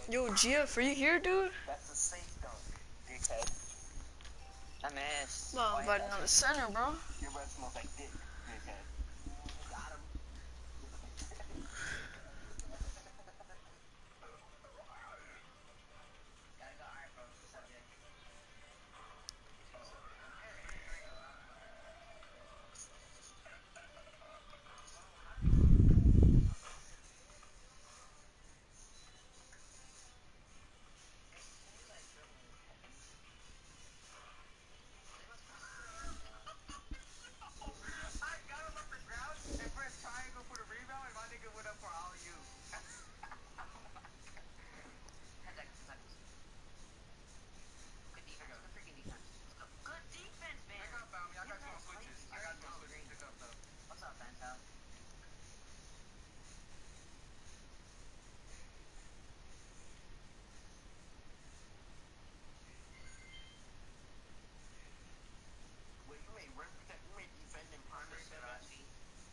Yo, GF, are you here, dude? That's a safe dunk, dickhead. I missed. Well, I'm inviting on the center, bro. Your breath smells like dick, dickhead. Got him. Gotta go. Alright, bro. Subject. I got him off the ground and pressed triangle for the rebound, and my nigga went up for all you. Good defense. Good freaking defense. Let's go. Good defense, man. Pick up, Bambi. I got you on switches. I got you on switches. Pick up, though. What's up, Bento? Wait, you made rim protect. You made defending primary, Sebastian.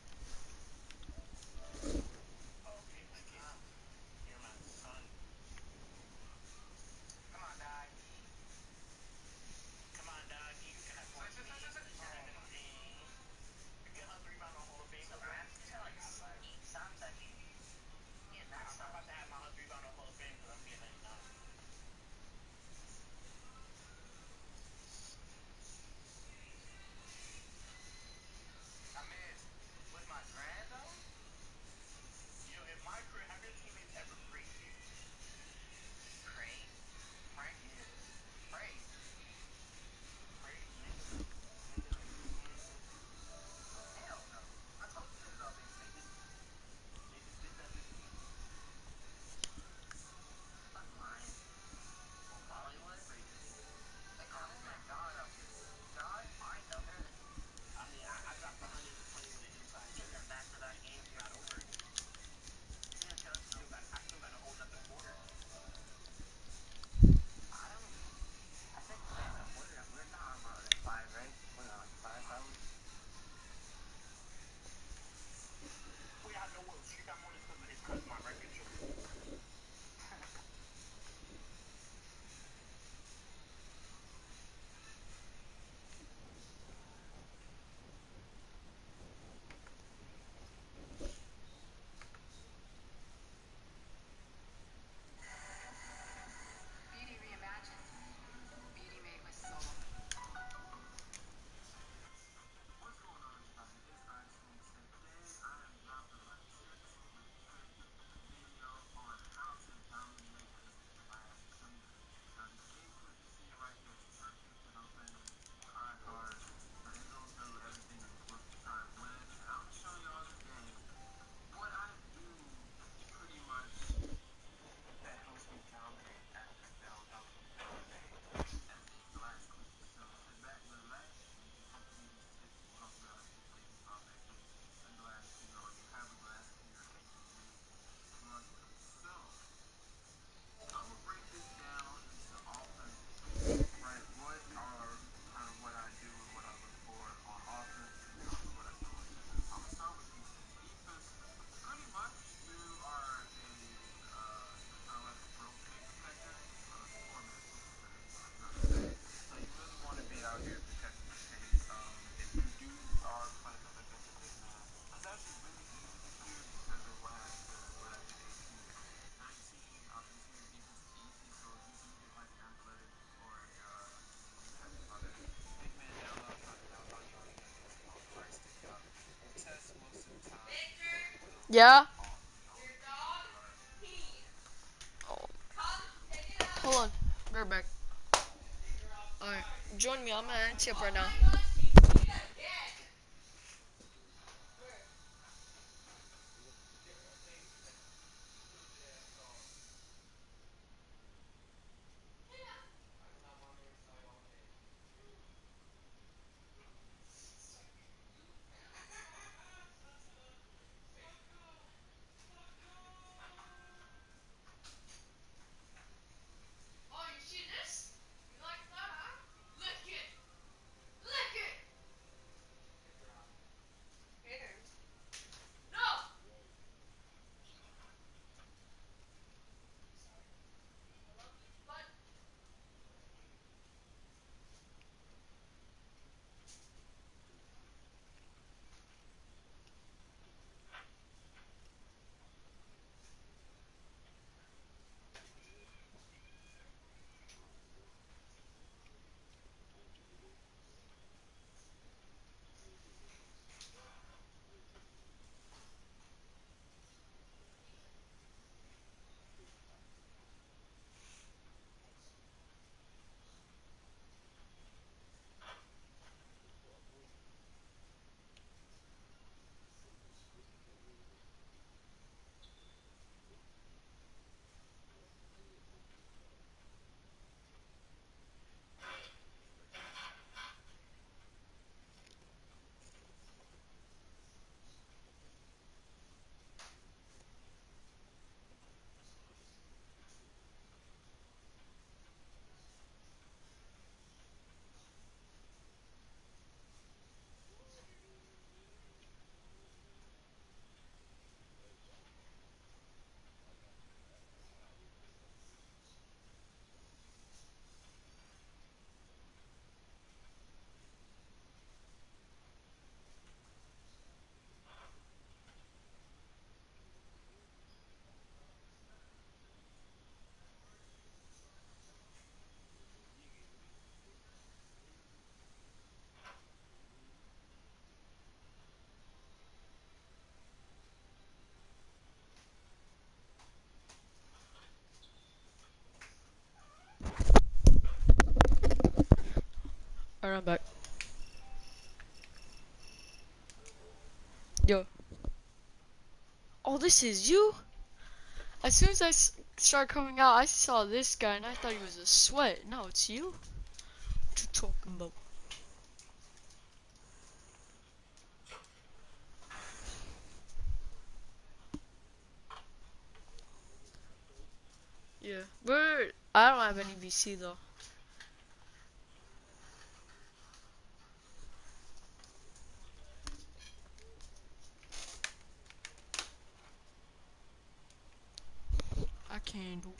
Okay, my kid. You're my son. Come on, doggy. Come on, doggy. You can afford me. You get another rebound on Hall of Fame. So, Brad, just got like 8 socks, I think. Yeah, that's I'm about to have my 100 rebound on Hall of Fame because I'm getting 99. I missed. With my grand, though? Yo, in my career, have your teammates ever prayed you? Pray? Pray? Yeah. Pray. Pray, nigga. Nigga, nigga. Hell no. I told you about this. Niggas did that this week. Fuck lying. Well, Bollywood? They call this man God up here. God? Alright, though, better than me. I mean, I dropped 120 with an inside. Take them back-to-back games. You're not over it. Yeah, Chuck. I still got a whole nother quarter. I don't. I think we're not on like 5, right? We're not like 5, probably. Well, yeah, I know what she got more than because of his cousin, my record short. Beauty reimagined. Beauty made with soul. What's going on, everybody? It's Iceman. Today I am dropping my tips and tricks video on how to dominate this glass cleaner. Now this input you see right here is perfect. You know what I'm saying? Try hard. But it goes through everything that you're supposed to try to win. And I'm gonna show y'all today what I do pretty much that helps me dominate at this bell dominate as a glass cleaner. So sit back, relax, and hopefully these tips will help you out if you're thinking about making a glass cleaner or you have a glass cleaner and you may be struggling. So I'm gonna break this down into offense, right? What are kind of what I do and what I look for on offense, and then also what I do on defense. So I'm gonna start with defense. Defense, pretty much you are a you're kind of like a rotate protector, format protector. You know what I'm saying? So you really want to be out here protecting the paint. If you are playing a defensive big man, it's actually really easy this year because of last year 18. 19 interior defense is easy, so if you do get like an athletic or a you have other big man down low trying to dunk on you, all you gotta do is come off the right, stick it up. And Tess most of the time will Yeah? off, Oh. Hold on. Be right back. Alright. Join me. I'm at tip right now. Oh, you see this? You like that, huh? Lick it! Lick it! Alright, I'm back. Yo. Oh, this is you? As soon as I started coming out, I saw this guy and I thought he was a sweat. No, it's you? What you talking about? Yeah. I don't have any VC though. I can't do.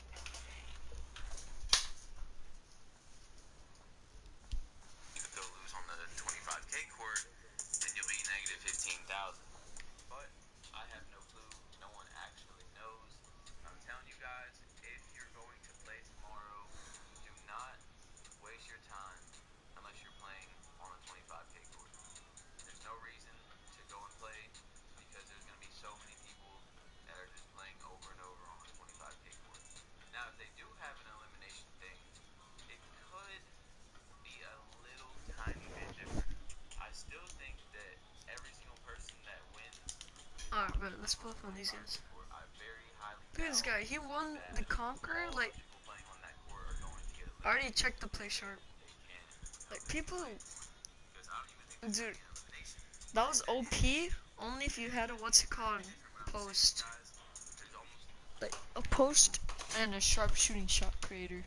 Go lose on the 25K court, then you'll be negative 15,000. But I have no clue. No one actually knows. I'm telling you guys, if you're going to play tomorrow, do not waste your time unless you're playing on the 25K court. There's no reason to go and play because there's going to be so many people that are just playing over and over on the 25K court. Now, if they do have an elimination thing, it could be a little tiny bit different. I still think that every single person that wins Alright, but let's pull up on these guys. I very highly Look at this guy. He won the Conqueror. Like, people playing on that court are going to get I already checked the play sharp. they can. Like, people. Because I don't even think Dude, elimination. that was OP only if you had a what's it called? Post. There's almost Like, a post and a sharpshooting shot creator.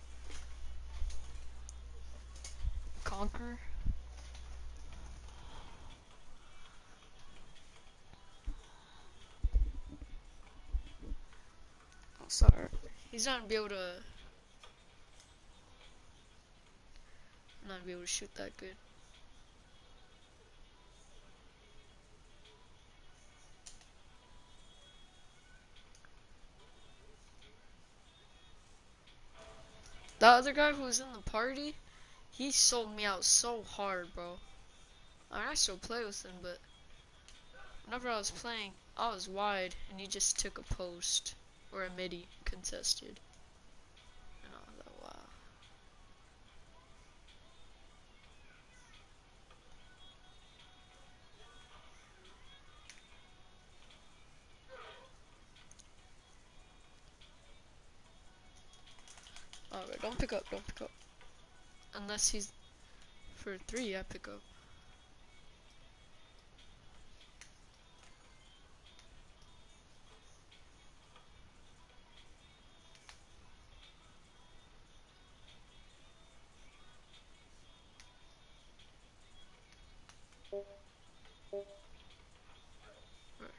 Conqueror. Oh, sorry. He's not gonna be able to. Not gonna be able to shoot that good. The other guy who was in the party, he sold me out so hard, bro. I mean, I still play with him, but whenever I was playing, I was wide, and he just took a post or a midi contested. And I was like, wow. Alright, don't pick up, don't pick up. Unless he's for 3, I pick up. Right.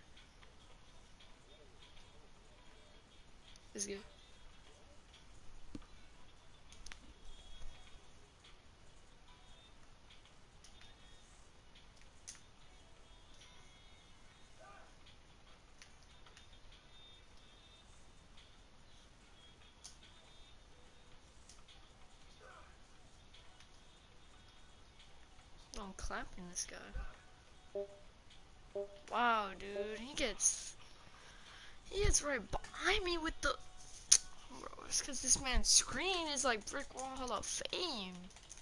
This guy. Oh, I'm clapping this guy. Wow, dude, he gets right behind me with the. Bro, it's because this man's screen is like Brick Wall Hall of Fame.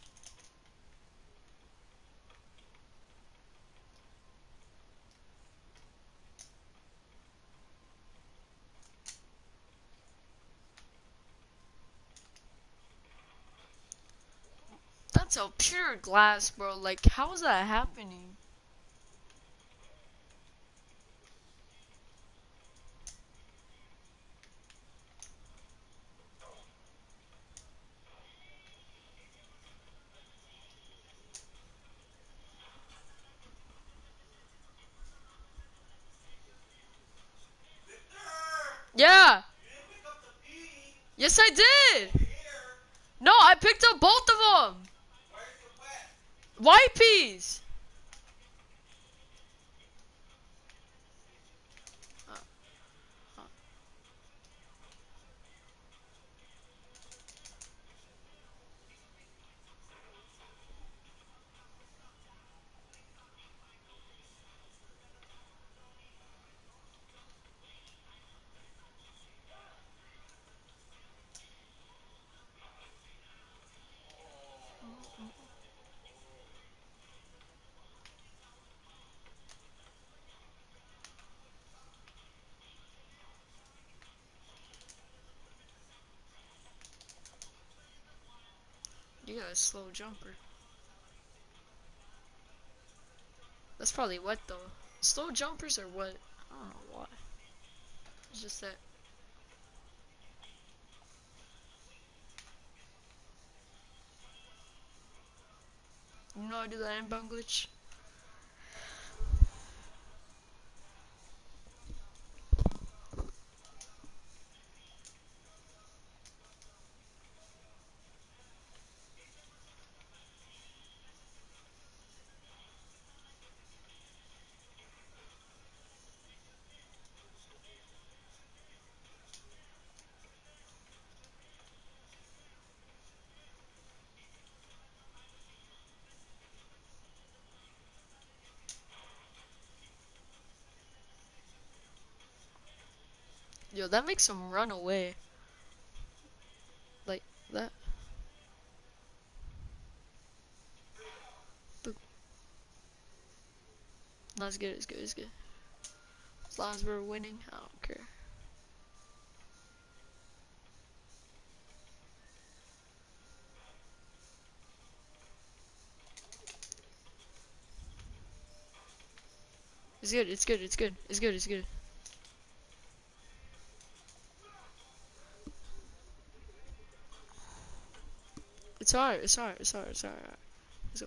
That's a pure glass, bro. Like, how is that happening? Yeah. Yes, I did. No, I picked up both of them. White peas. You got a slow jumper. That's probably wet though. Slow jumpers are wet. I don't know why. It's just that. You know I do that inbound glitch. Yo, that makes him run away. Like that. Look. No, it's good, it's good, it's good. As long as we're winning, I don't care. It's good, it's good, it's good, it's good, it's good. It's alright, it's alright, it's alright, it's alright. Let's go.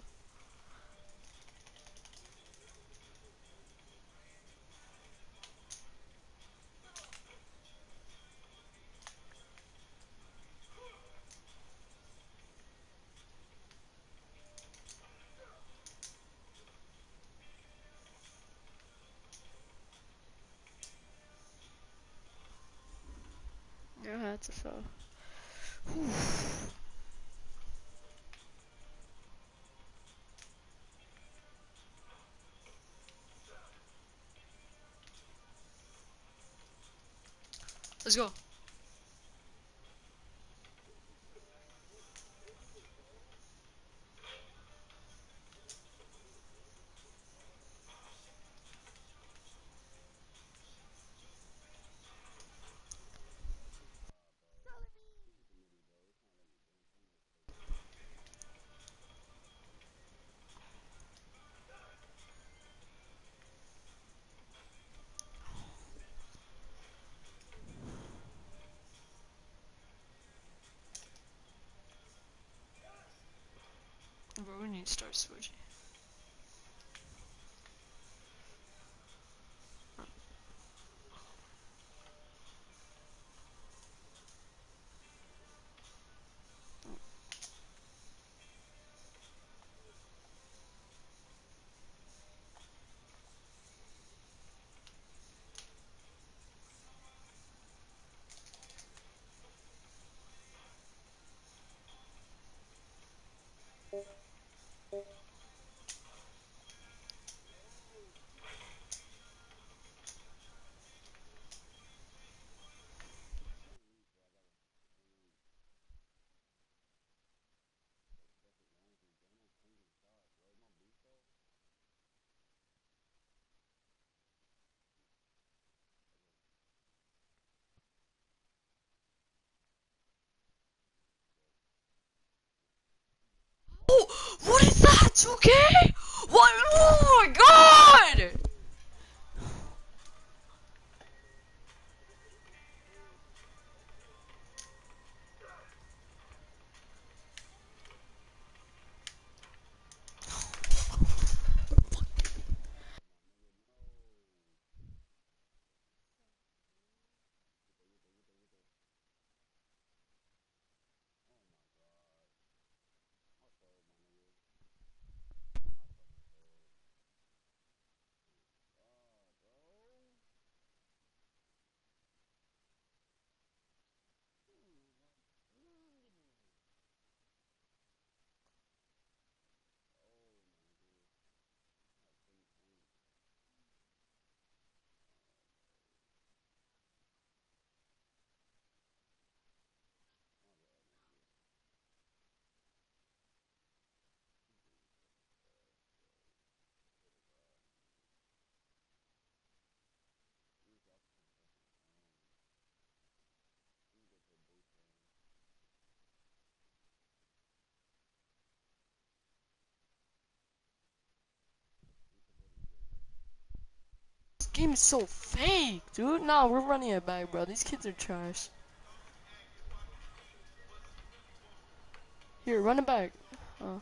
Yeah, that's a foul. Let's go. Bro, we need to start switching. Oh, what is that? Okay? What? Oh my god! game is so fake, dude. Nah, we're running it back, bro. These kids are trash. Here, run it back. Oh.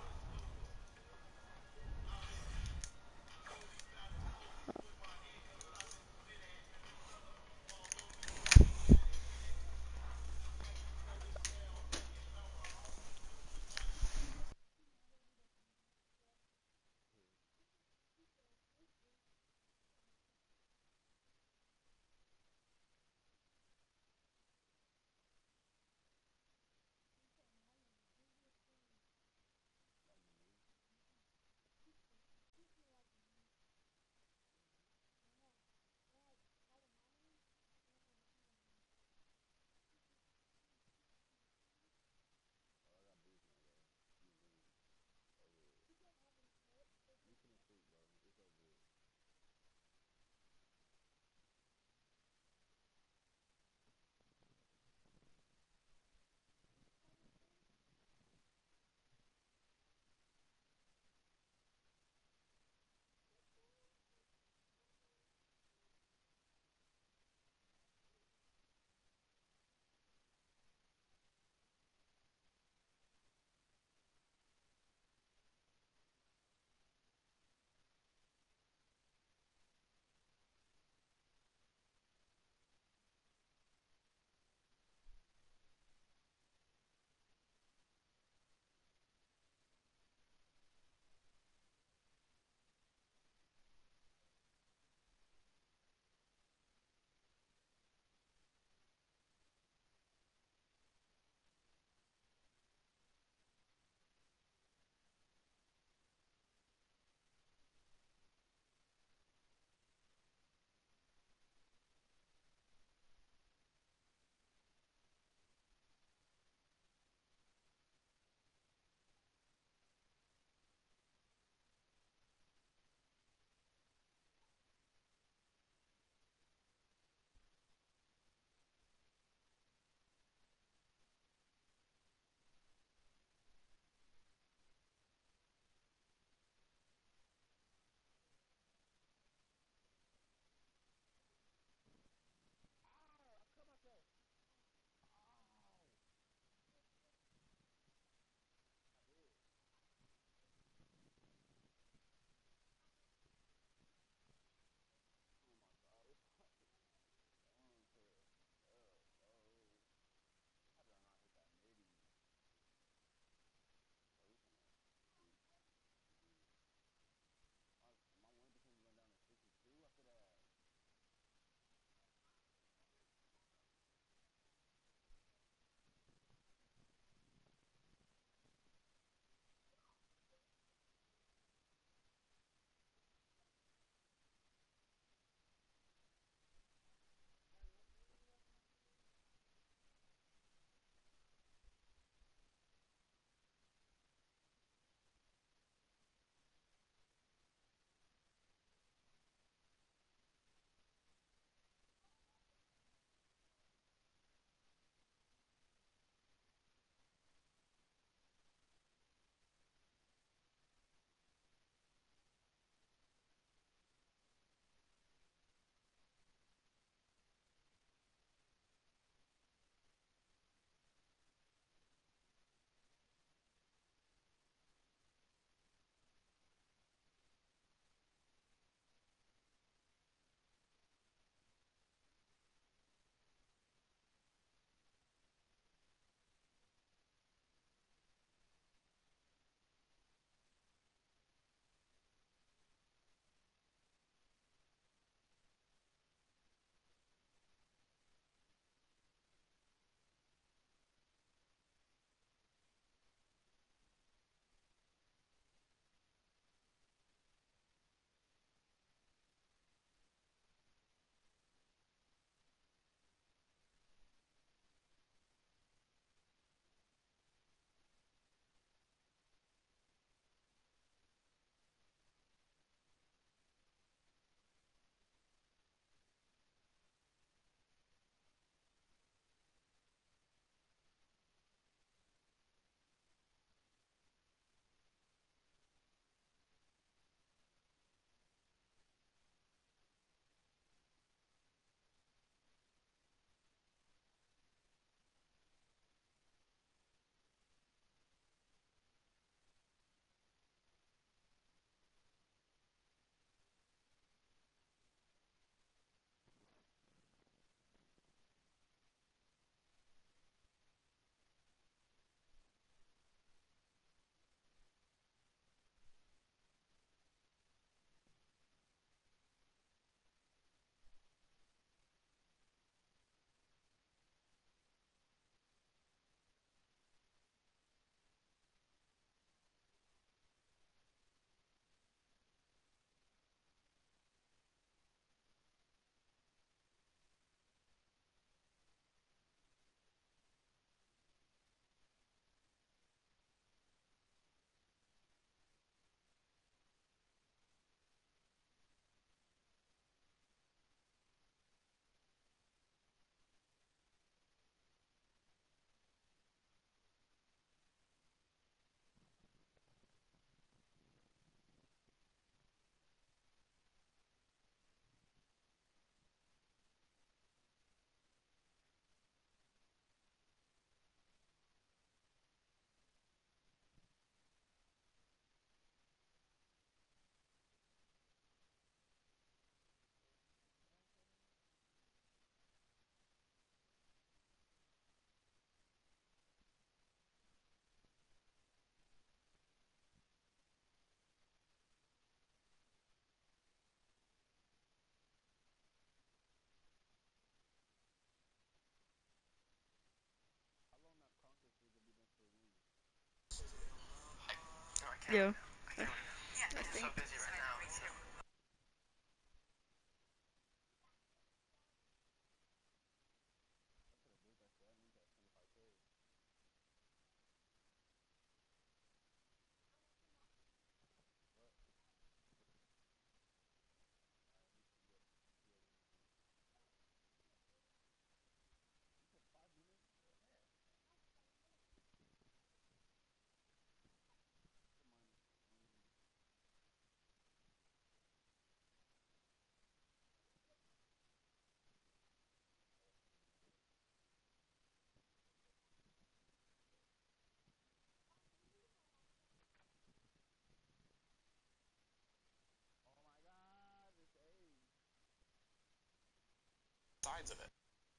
Yeah. Yeah, I he's so think. busy right now. Sides of it.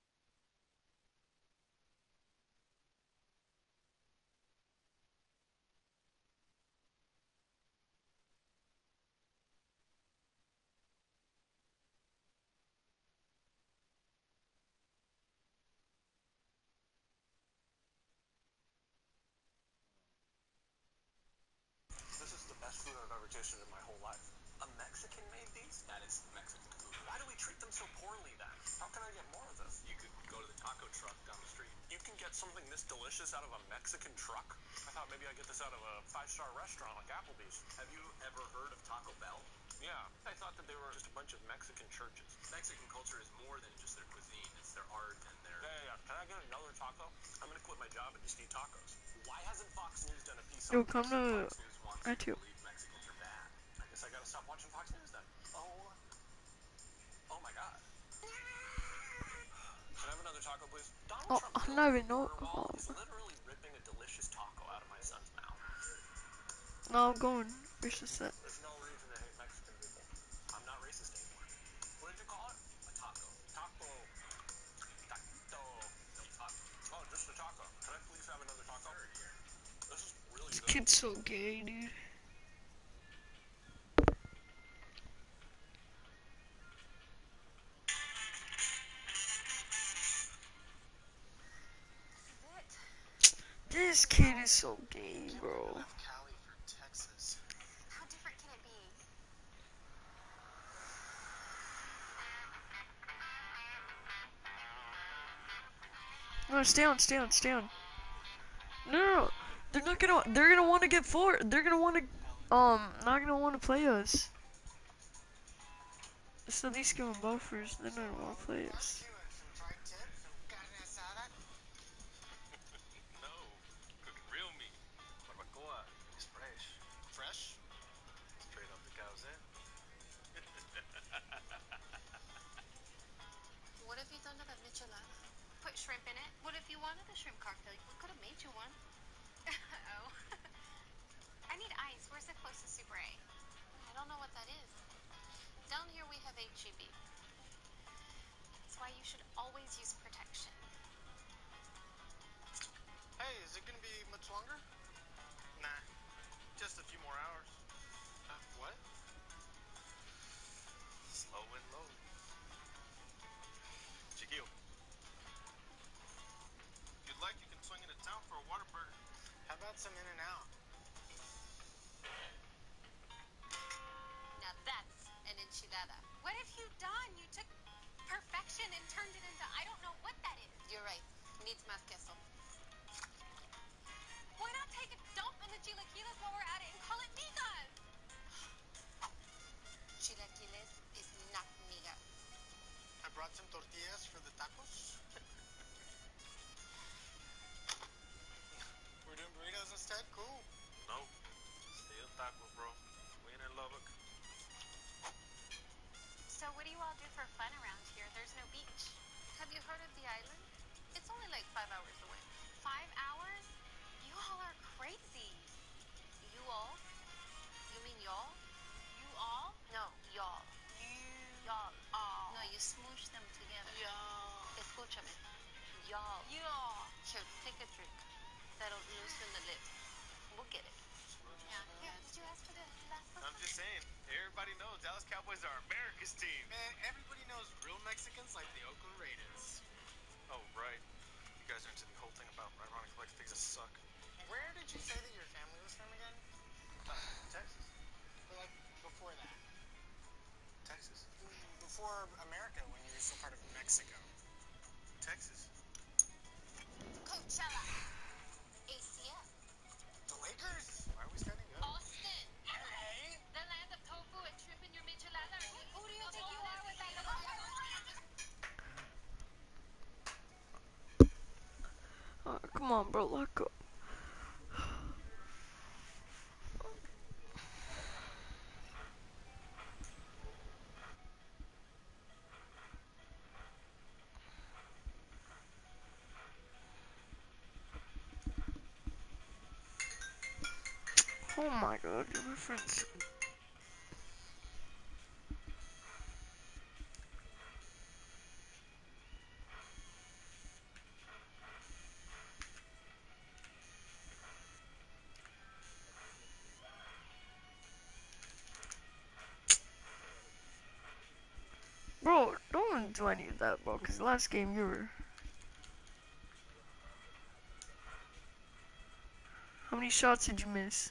This is the best food I've ever tasted in my whole life. A Mexican made these? That is Mexican food. Why do we treat them so poorly then? How can I get more of this? You could go to the taco truck down the street. You can get something this delicious out of a Mexican truck? I thought maybe I'd get this out of a five-star restaurant like Applebee's. Have you ever heard of Taco Bell? Yeah, I thought that they were just a bunch of Mexican churches. Mexican culture is more than just their cuisine. It's their art and their... Yeah. Can I get another taco? I'm gonna quit my job and just eat tacos. Why hasn't Fox News done a piece on Yo, this? come to Fox News wants I you to too. believe Mexican culture bad. I guess I gotta stop watching Fox News then. Oh my god. Can I have another taco, please? Donald Oh, Trump I building don't a even know. border wall Oh, is literally ripping a delicious taco out of my son's mouth. no, I'm going. Where's the set? There's no reason to hate Mexican people. I'm not racist anymore. What did you call it? A taco. Taco. Taquito. No taco. Oh, just a taco. Can I please have another taco? Sure, here. This is really This good. kid's so gay, dude. This kid is so gay, bro. left Cali for Texas. How different can it be? No, stay on. No. They're not gonna. They're gonna want to get forward. They're gonna want to. Not gonna want to play us. So at least give them buffers. They're not gonna want to play us. Some fried tips, some carne asada. No, cooking real meat. Barbacoa is fresh. Fresh? Straight off the cow's end. What have you done to that michelada? Put shrimp in it. What if you wanted a shrimp cocktail? We could have made you one. Oh. I need ice. Where's the closest Super A? I don't know what that is. Down here we have HEB. That's why you should always use protection. Hey, is it gonna be much longer? Nah, just a few more hours. What? Slow and low. Chiquillo. If you'd like, you can swing into town for a water burger. How about some In and Out? Now that's an enchilada. What have you done? You took perfection and turned it into I don't know what that is. You're right. Needs más queso. Why not take a dump in the chilaquiles while we're at it and call it migas? Chilaquiles is not migas. I brought some tortillas for the tacos. We're doing burritos instead? Cool. No. Still tacos, bro. We ain't in Lubbock. So what do you all do for fun around here? There's no beach. Have you heard of the island? It's only like 5 hours away. 5 hours? You all are crazy. You all? You mean y'all? You all? No, y'all. Y'all. All. No, you smoosh them together. Y'all. Escúchame. Y'all. Y'all. Here, take a drink. That'll loosen the lip. We'll get it. Yeah. Here, did you ask for the last one? I'm just saying, everybody knows Dallas Cowboys are America's team. Man, everybody knows real Mexicans like the Oakland Raiders. Oh, right. You guys are into the whole thing about ironic like things that suck. Where did you say that your family was from again? Texas. But like before that, Texas. before America, when you were still part of Mexico. Texas. Coachella. ACM. The Lakers? Why are we standing up? Austin. Hey! The land of tofu and shrimp in your michelada. Who do you think you are with that little... Come on, bro, lock up. Oh my god, your reference. Bro, don't do any of that, bro, because last game you were... How many shots did you miss?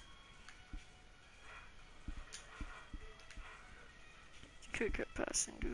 You could kept passing, dude.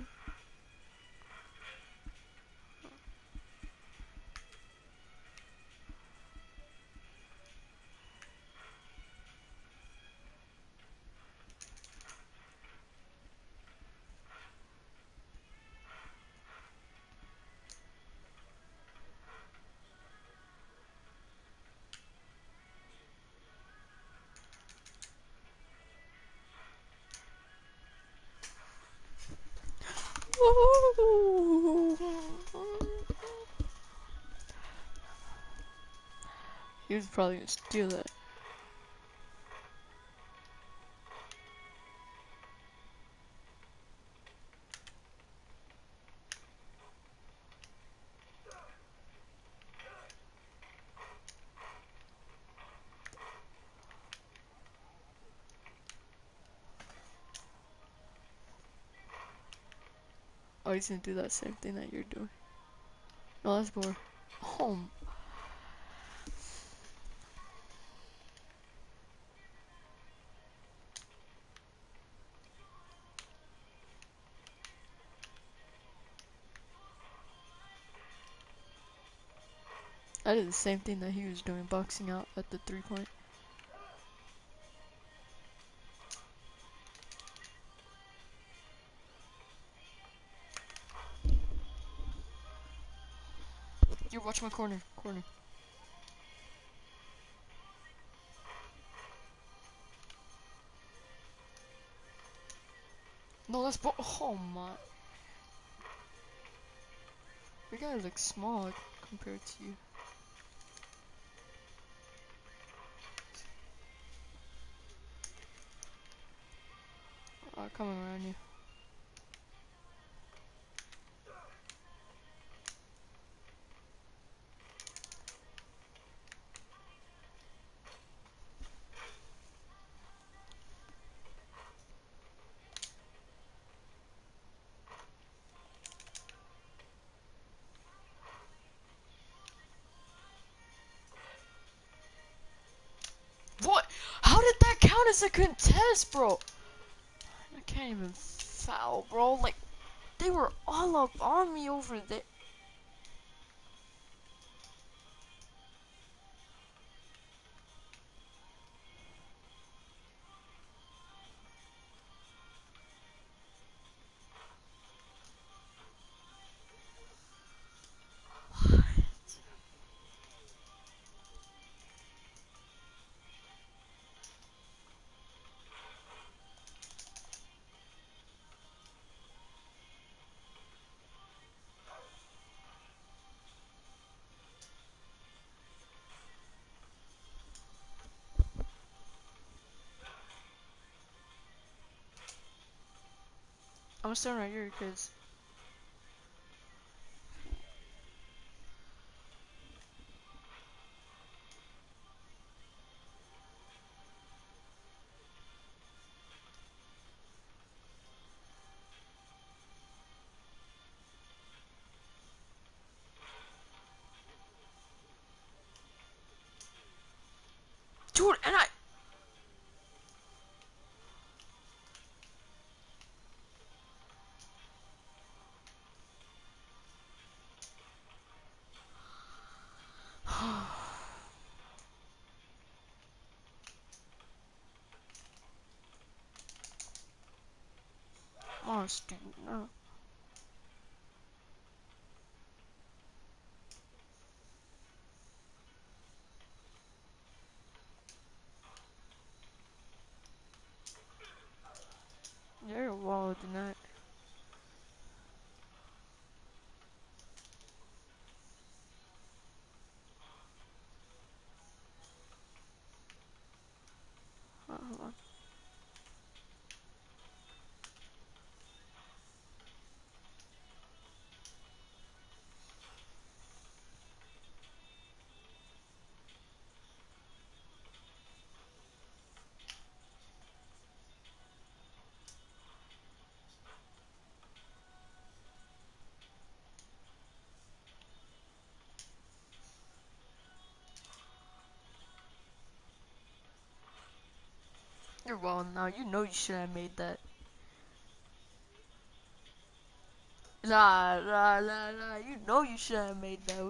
He was probably gonna steal that. Oh, he's gonna do that same thing that you're doing. No, that's more. Oh, I did the same thing that he was doing, boxing out at the 3-point. Here, watch my corner. No, that's oh my. Your guy looks small compared to you. Coming around you. What? How did that count as a contest, bro? I can't even foul, bro. Like, they were all up on me over there. I'm standing right here, cause dude, and student now. You're wild tonight. Oh, hold on. You're wild now. You know you shouldn't have made that. Nah. You know you shouldn't have made that.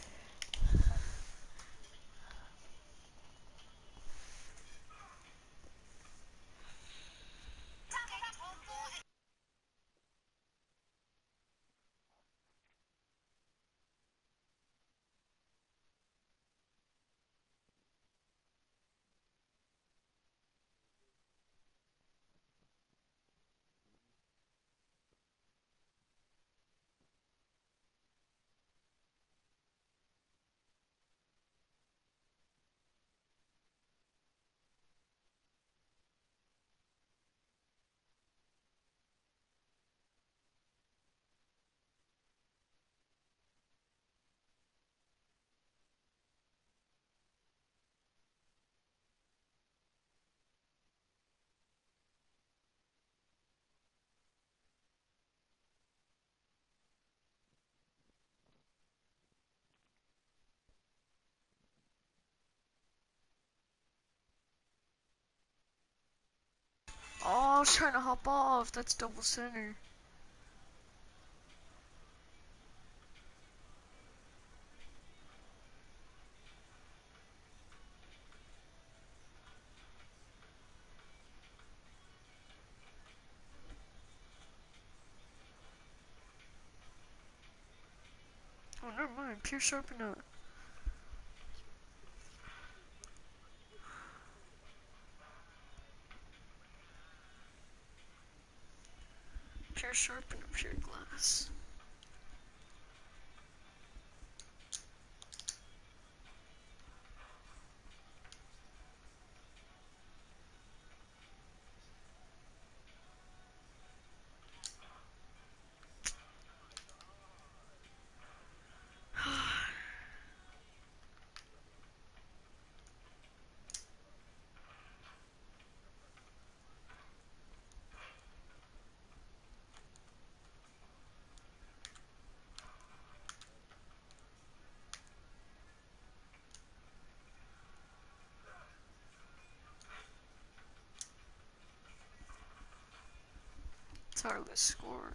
Oh, I was trying to hop off. That's double center. Oh, never mind. Pure sharpen up. Pure sharpen up, pure glass. Tarless score.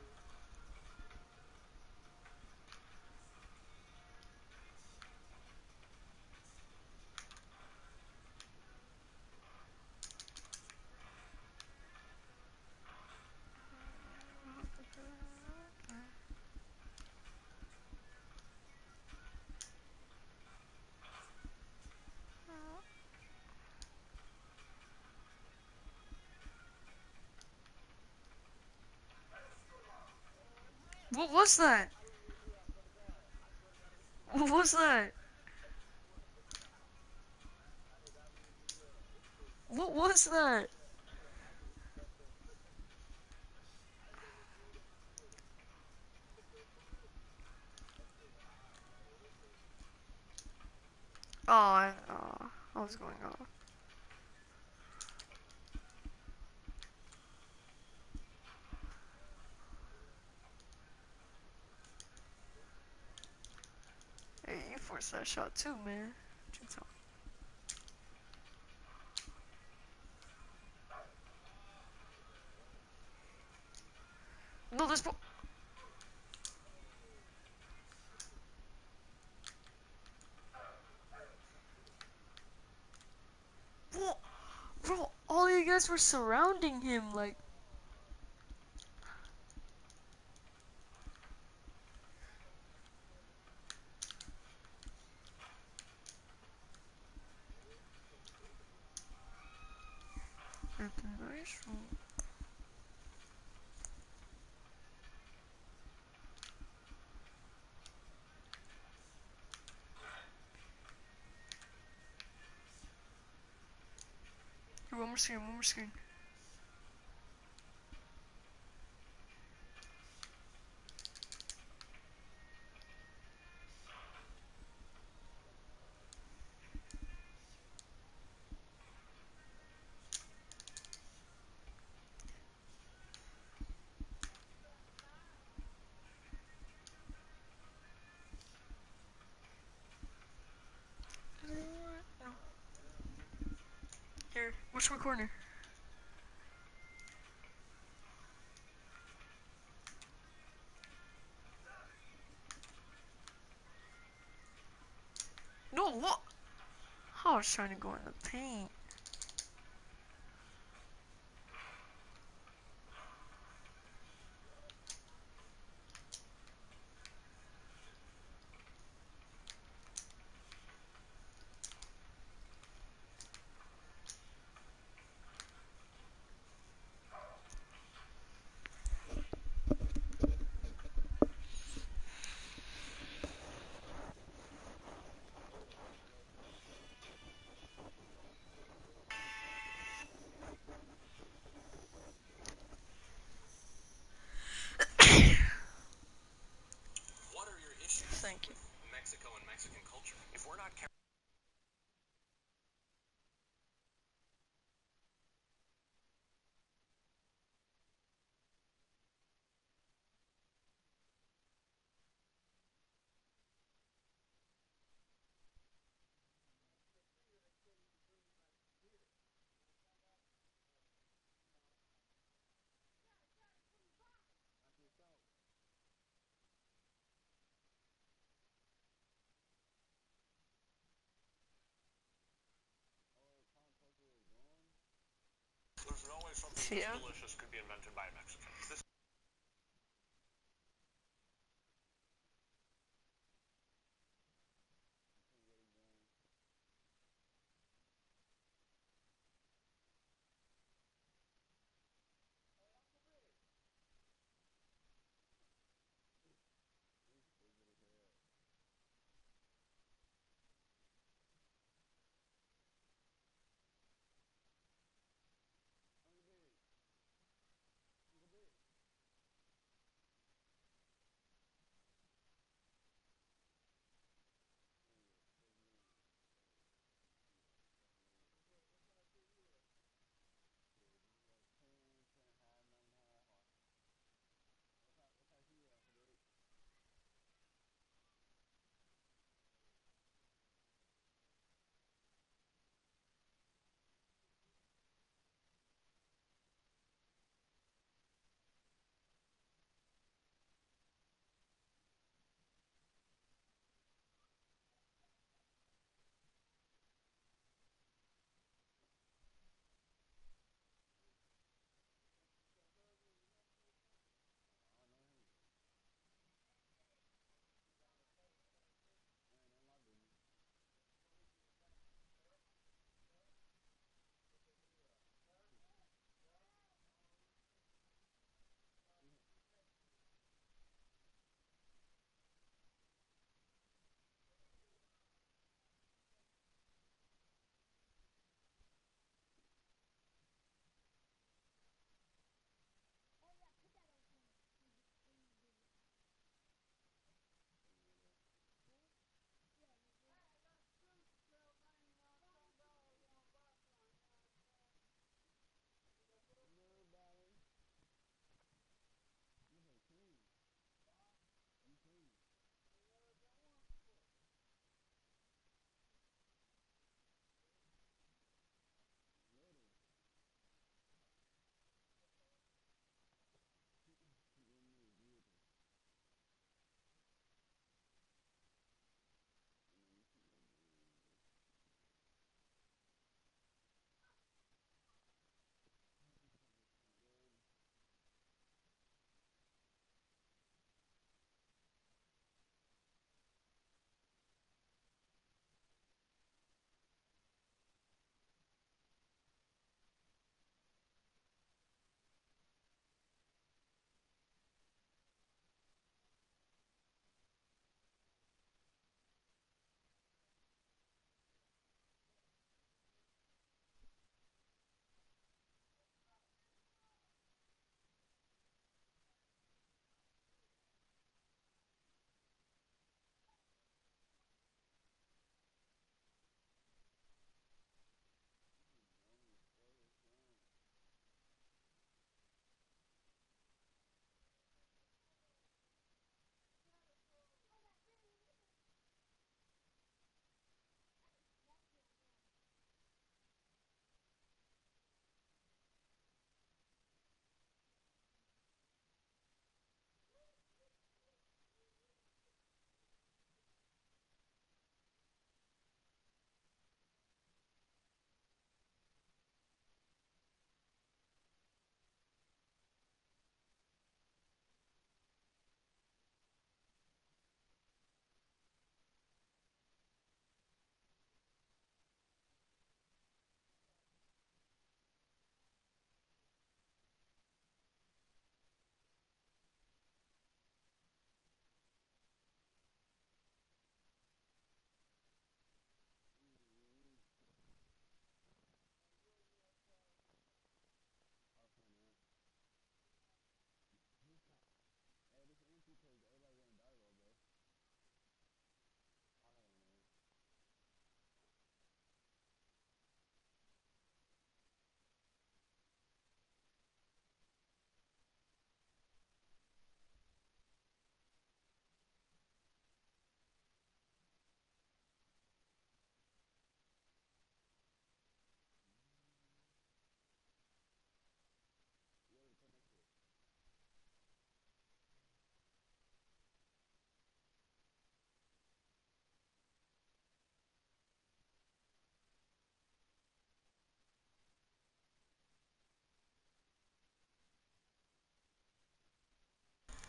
What was that? What was that? What was that? Oh, I was going off. Hey, you forced that shot too, man. No, this ball. Bro, all you guys were surrounding him, like. Nice room. Here, one more screen, one more screen. Here, watch my corner. No, what? I was trying to go in the paint. What are your issues Thank you. with Mexico and Mexican culture? If we're not there's no way something this Yeah. delicious could be invented by a Mexican. This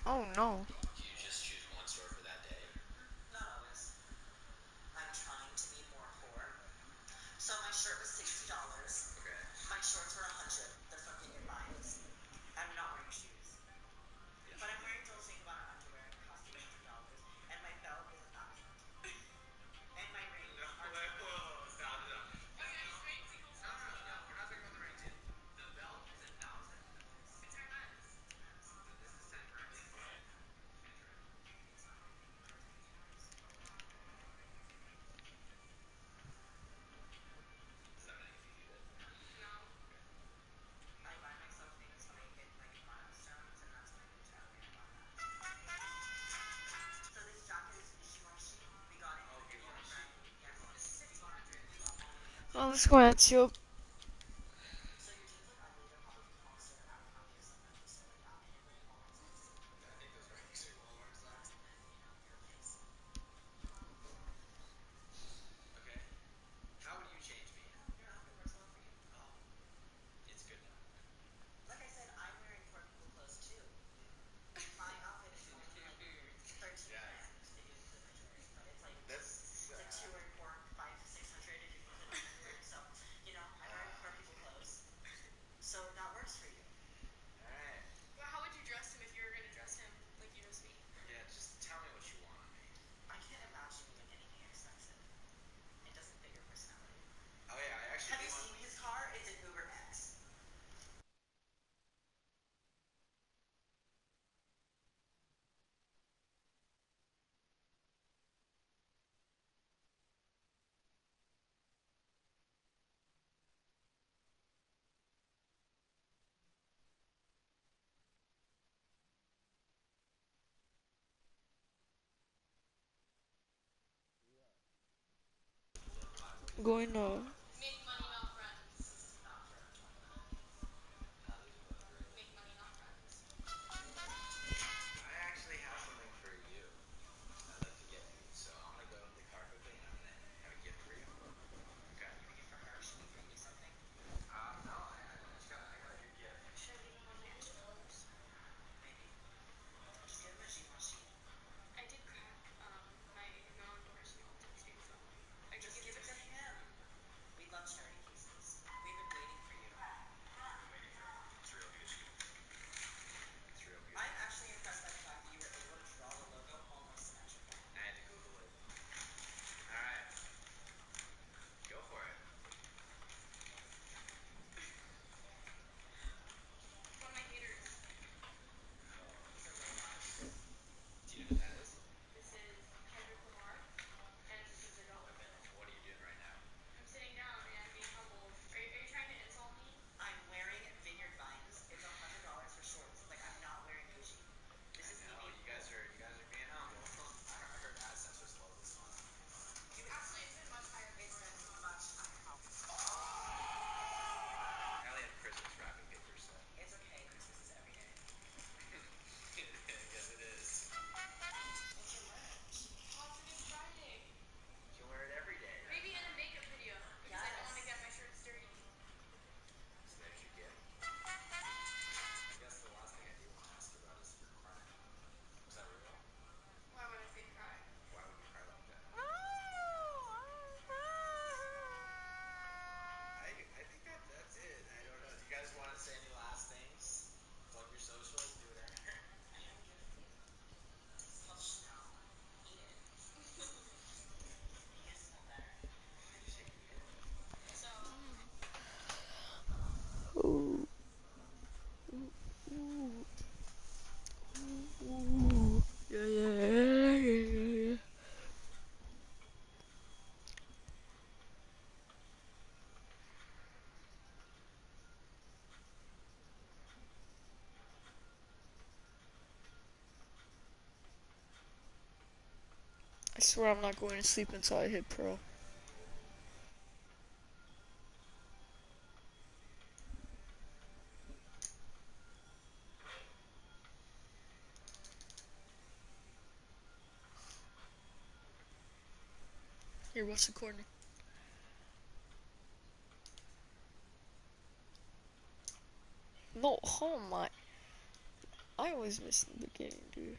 Oh no. Do you just choose one store for that day? Not always. I'm trying to be more poor. So my shirt was $60. Okay. My shorts were 100. They're from Vineyard Vines. I'm not wearing shoes. Yeah. But I'm wearing Dolce & Gabbana underwear and it cost $300. And my belt is 1,000. And my rings No, are wait, whoa, stop, stop. No, no, we're not talking about the rings yet. The belt is 1,000. It's Hermes. But this is 10 grand. It's not really for $20. Does that make you keep it? No. I buy myself things when I hit like milestones, and that's when I go to LA and buy that. So this jacket is Givenchy. We got it. Oh, It's all Givenchy. brand new. Yes. This is 1,500. We got all the way up to. Well, let's go answer you. So your jeans look ugly. They're probably from Hollister or Abercrombie or some random store like that, and you're wearing Walmart size. I think those are actually Walmart size. You know, your face. Okay. How would you change me? Your outfit works well for you. Oh, it's good now. Like I said, I'm wearing poor people clothes too. My outfit is going for like 13 Yeah. grand if you include my jewelry, but it's like That's it's like two or four, 500, 600 if you include my underwear. So you know, I'm wearing poor people clothes, so that works for you. Alright. Well, how would you dress him if you were gonna dress him like you dress me? Yeah, just tell me what you want on me. I can't imagine you in anything expensive. It doesn't fit your personality. Oh yeah, I actually Have you want. seen his car? It's an Uber X. Going Make money, not friends. Not for a 20. Now these are both great. Make money, not friends. I actually have something for you. I'd like to get you. So I'm gonna go to the car quickly and I'm gonna have a gift for you. Okay. You have a gift for her. She needs to give me something. No, I got a good gift. Should I leave him on my extra clothes? Maybe. Just give him a Givenchy. I did crack my non-personal texting phone. I Just give it to him. We love charity cases. We've been waiting for you. I've been waiting for it. It's real Gucci. It's real Gucci. I'm actually impressed by the fact that you were able to draw the logo almost symmetrical. I had to Google it. Alright. Go for it. It's one of my haters. These are Rolex. Do you know who that is? This is Kendrick Lamar, and this is a dollar bill. What are you doing right now? I'm sitting down, man, being humbled. Are you trying to insult me? I'm wearing Vineyard Vines. It's $100 for shorts. Like I'm not wearing Gucci. This is me No, being you guys poor. are being humble. I heard AdSense was low this month. Actually, it's been much higher It's before. been much higher. I only have Christmas wrapping paper, so. It's okay. Christmas is every day. I guess it is. It's your merch. Oh, it's Friday. You can wear it every day. Maybe in a makeup video, because I don't want to Yes. get my shirts dirty. So there's your gift. I guess the last thing I do want to ask you about is your cry. Was that real? Why would I fake cry? Why would you cry like that? I think that's it. I don't know. Do you guys want to say any last things? Plug your socials, do whatever. I have a gift for you. It's called Chanel. Eat it. Make it smell better. Did you say eat it? So, Ooh. Ooh. Ooh. Yeah. I swear I'm not going to sleep until I hit pro. Here, what's the corner? No, oh my. I always miss the beginning, dude.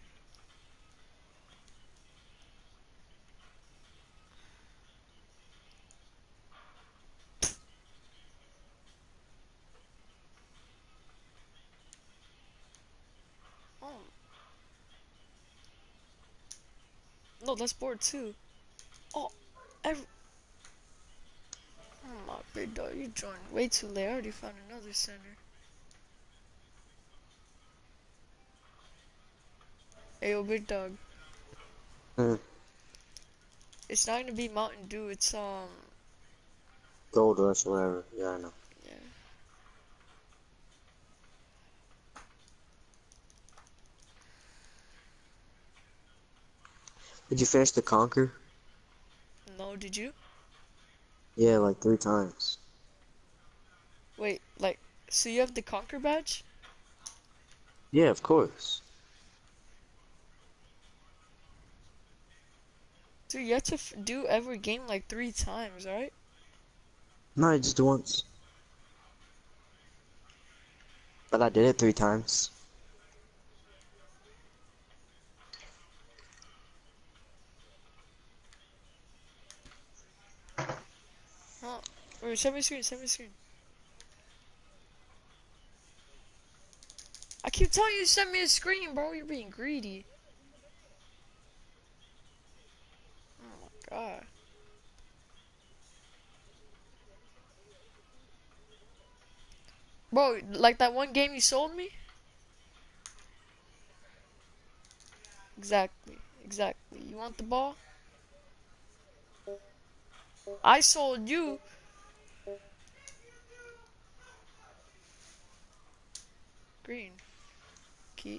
Oh, no, that's board two. Oh, every. Oh my big dog, you joined way too late. I already found another center. Hey, yo, big dog. Hmm. It's not gonna be Mountain Dew. It's Gold Rush or whatever. Yeah, I know. yeah. Did you finish the Conquer? No, did you? Yeah, like 3 times. Wait, like, so you have the Conquer badge? Yeah, of course. Dude, you have to do every game like 3 times, right? No, I just once. But I did it 3 times. Huh? Wait, send me a screen, send me a screen. I keep telling you to send me a screen, bro. You're being greedy. Oh my god. Bro, like that one game you sold me? Exactly, exactly. You want the ball? I sold you. Green. Key.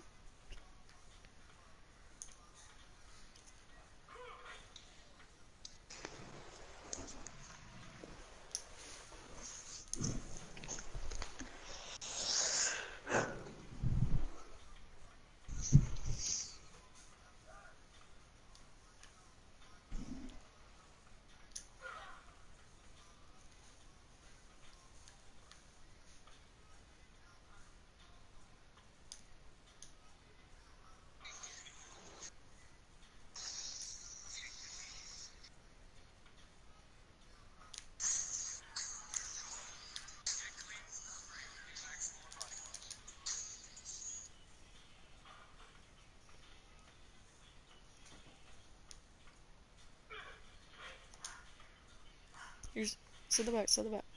Here's, sit the back, sit the back.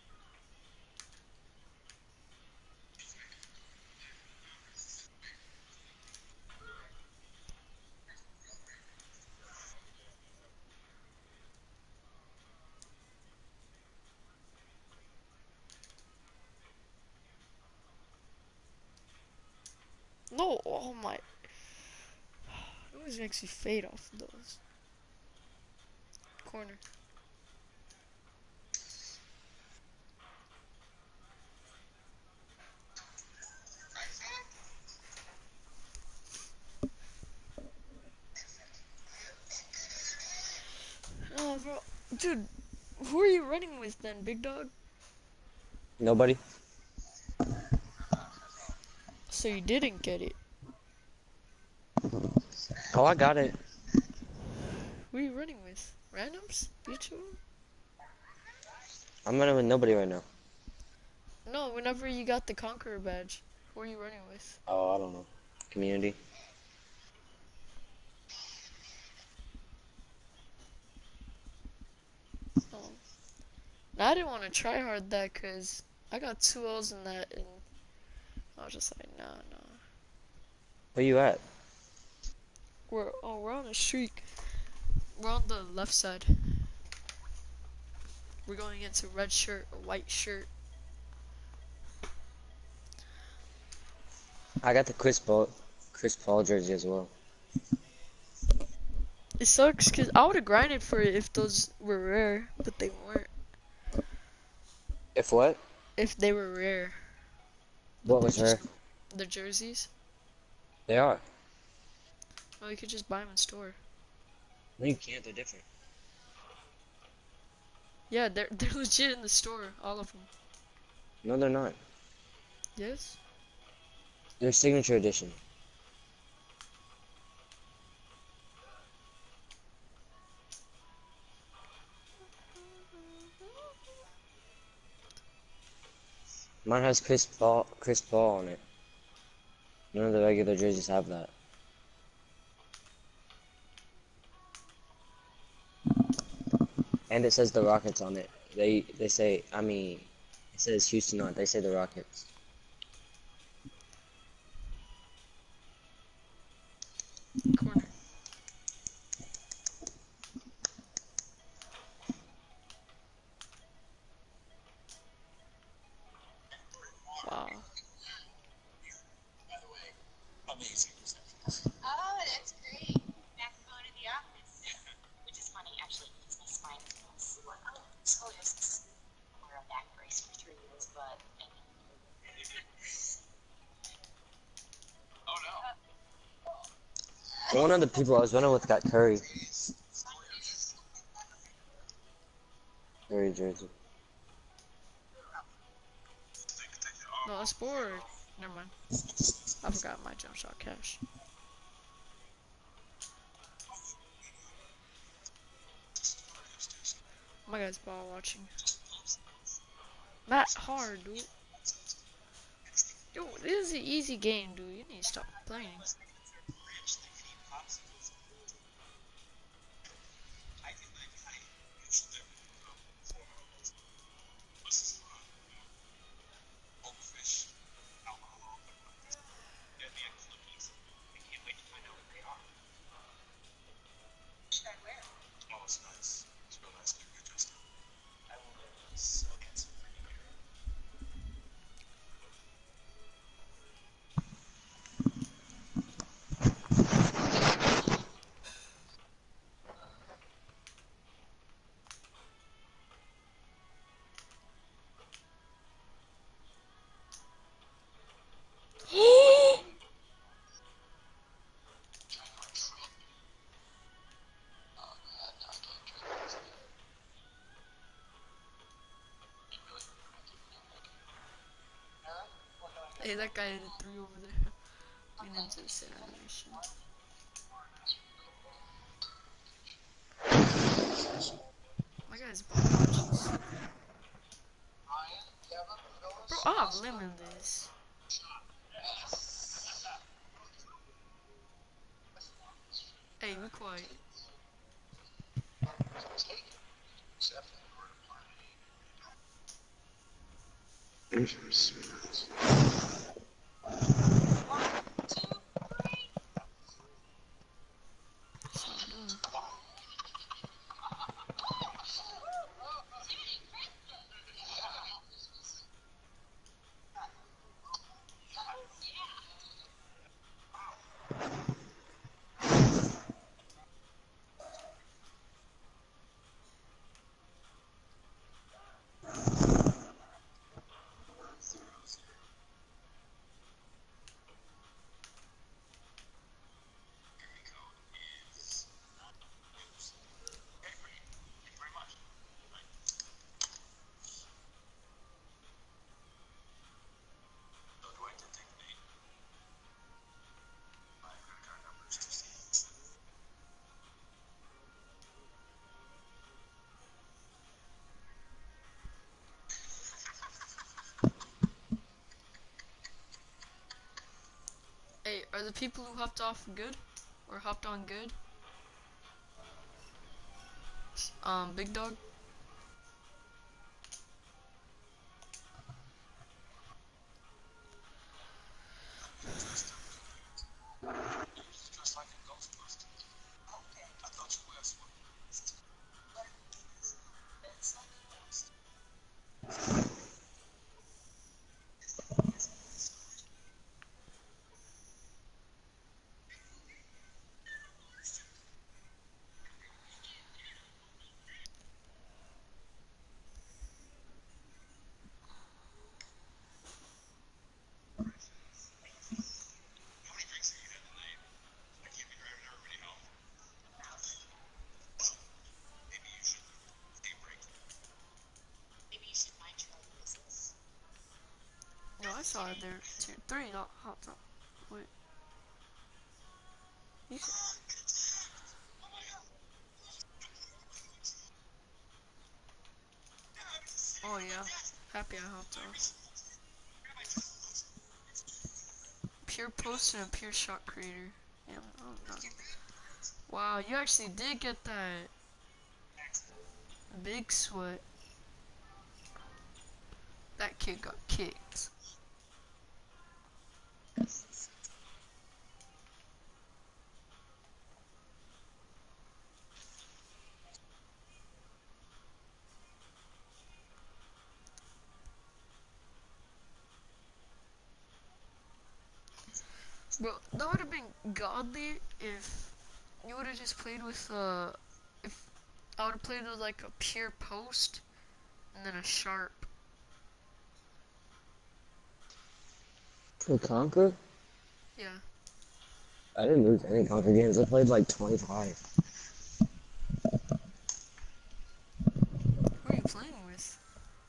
No, oh my. It always makes you fade off those. Corner. Oh, bro. Dude, who are you running with then, big dog? Nobody? So you didn't get it. Oh, I got it. Who are you running with? Randoms? You two? I'm running with nobody right now. No, whenever you got the Conqueror badge. Who are you running with? Oh, I don't know. Community. Oh. Now, I didn't want to try hard that because I got 2 L's in that and I was just like, nah, nah. Where you at? We're on a streak. We're on the left side. We're going into red shirt, a white shirt. I got the Chris Paul jersey as well. It sucks because I would have grinded for it if those were rare, but they weren't. If what? If they were rare, but What they're was just her? the jerseys. They are. Well, you could just buy them in store. No, you can't. They're different. Yeah, they're legit in the store, all of them. No, they're not. Yes. They're signature edition. Mine has Chris Paul on it. None of the regular jerseys have that. And it says the Rockets on it. They say, I mean, it says Houston on it. They say the Rockets. Corner. Wow. Oh, that's great. Backbone in the office. Which is funny, actually, because my spine is scoliosis. I wear a back brace for 3 years, but One of the people I was running with got Curry jersey. No, that's bored. Never mind. I forgot my jump shot cash. My guy's ball watching. Not hard, dude. Yo, this is an easy game, dude. You need to stop playing. Hey, that guy hit a 3 over there. Getting into the center animation. My guy's ball watching. Bro, I'm limiting this. Hey, be quiet. That's what I'm doing. Hey, are the people who hopped off good? Or hopped on good? Big dog? No, I saw it there. 2, 3, not hot top. Wait. You said, oh yeah. Happy I hopped off. pure post and a pure shot creator. Yeah, oh, no. Wow, you actually did get that. Big sweat. That kid got kicked. Bro, that would have been godly if you would have just played with, if I would have played with like a pure post and then a sharp. For Conquer? Yeah. I didn't lose any Conquer games. I played like 25. Who are you playing with?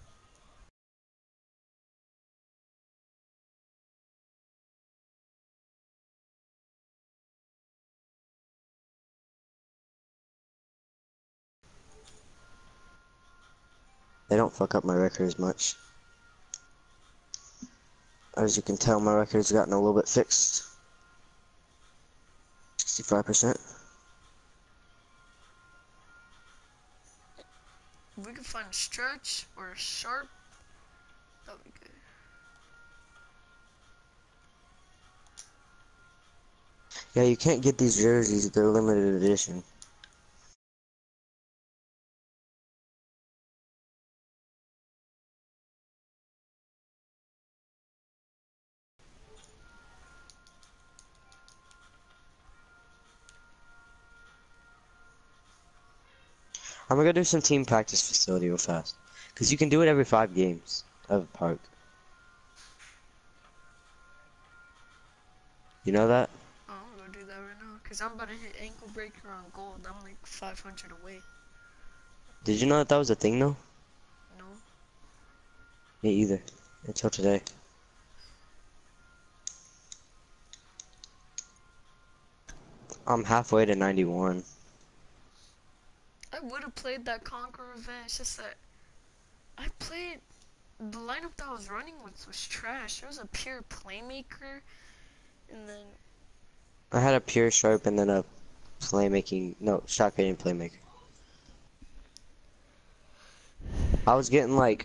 They don't fuck up my record as much. As you can tell, my record's gotten a little bit fixed. 65%. If we could find a stretch or a sharp, that would be good. Yeah, you can't get these jerseys. They're limited edition. I'm gonna do some team practice facility real fast. Because you can do it every 5 games of park. You know that? Oh, I'm gonna do that right now. Because I'm about to hit ankle breaker on gold. I'm like 500 away. Did you know that that was a thing though? No? Me either. Until today. I'm halfway to 91. I would have played that Conqueror event. It's just that I played. The lineup that I was running with was trash. It was a pure playmaker. And then I had a pure sharp and then a playmaking. No, shot creating playmaker. I was getting like.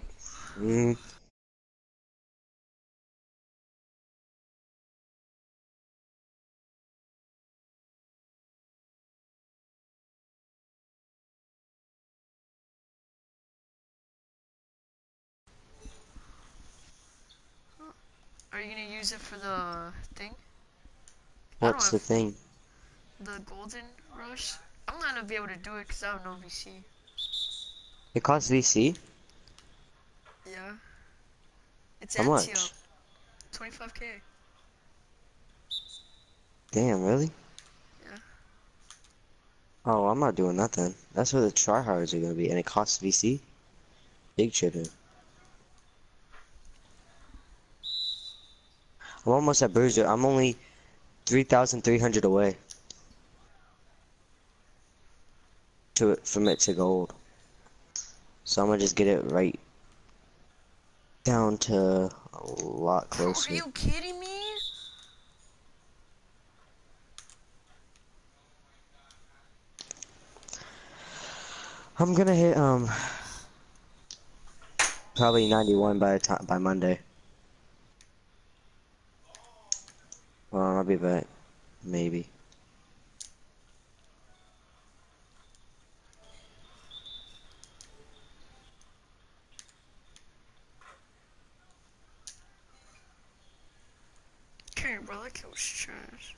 are you gonna use it for the thing? I don't What's the have thing? the golden rush. I'm not gonna be able to do it because I have no VC. It costs VC? Yeah. It's How anti-up. much? 25k. Damn, really? Yeah. Oh, I'm not doing that then. That's where the tryhards are gonna be, and it costs VC? Big chipping. I'm almost at Bruiser. I'm only 3,300 away to it from it to gold. So I'm gonna just get it right down to a lot Are closer. you kidding me? I'm gonna hit probably 91 by the time by Monday. Well, I'll be back. Maybe. Okay, bro, that kid was trash.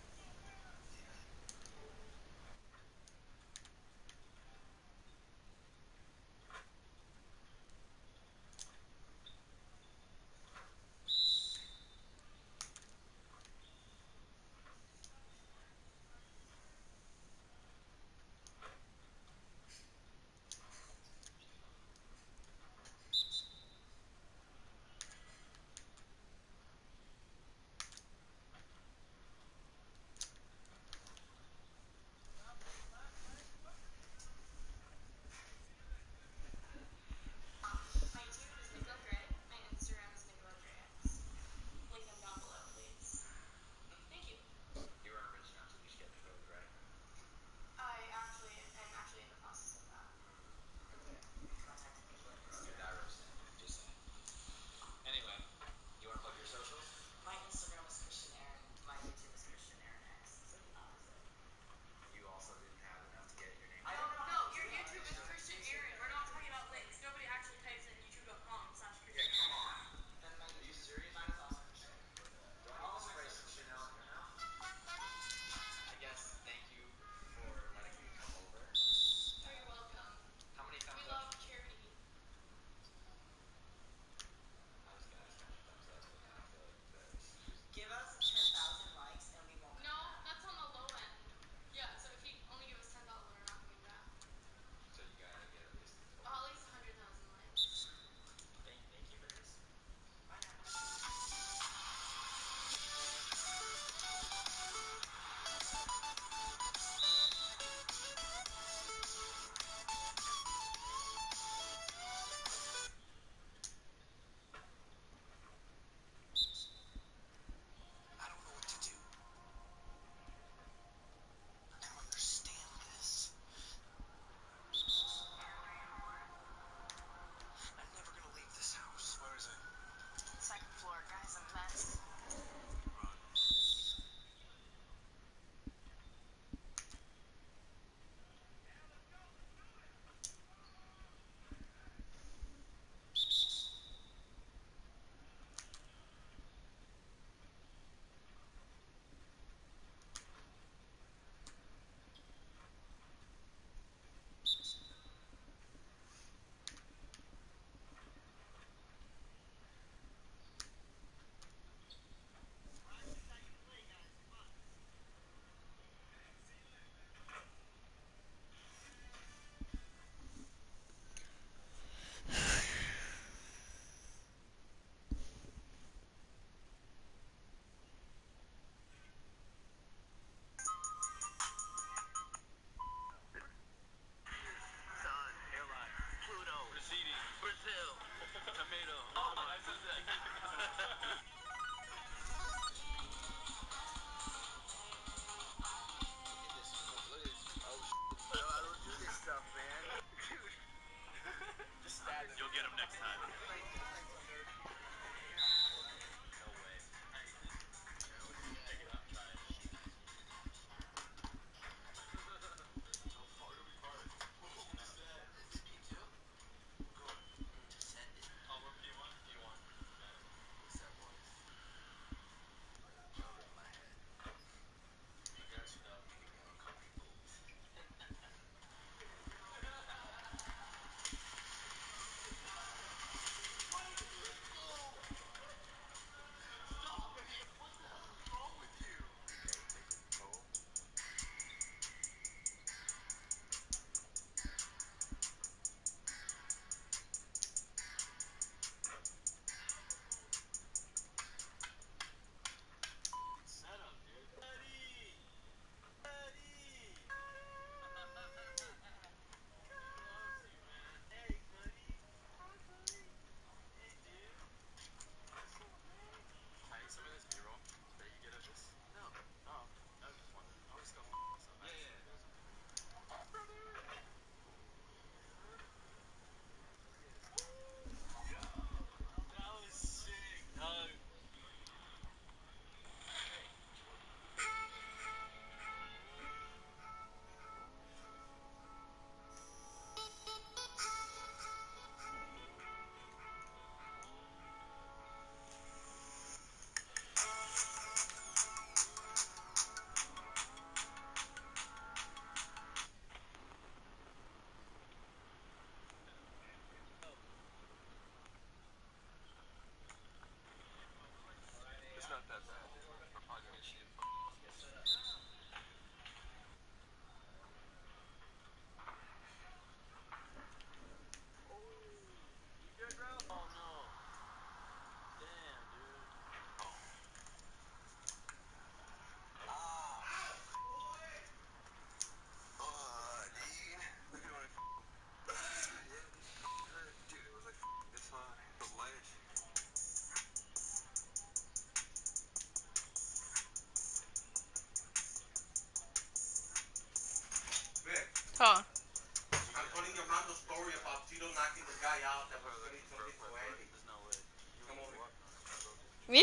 Huh. I'm putting your Armando story about Tito knocking the guy out that was putting something to Andy. Come over. Me?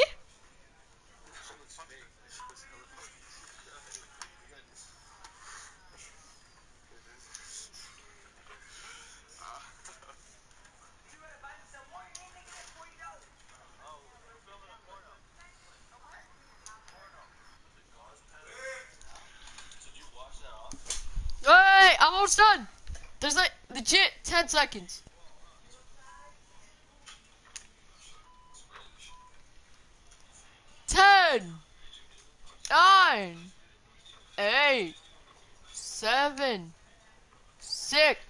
Wait, I'm almost done. There's like legit 10 seconds. 10, 9, 8, 7, 6,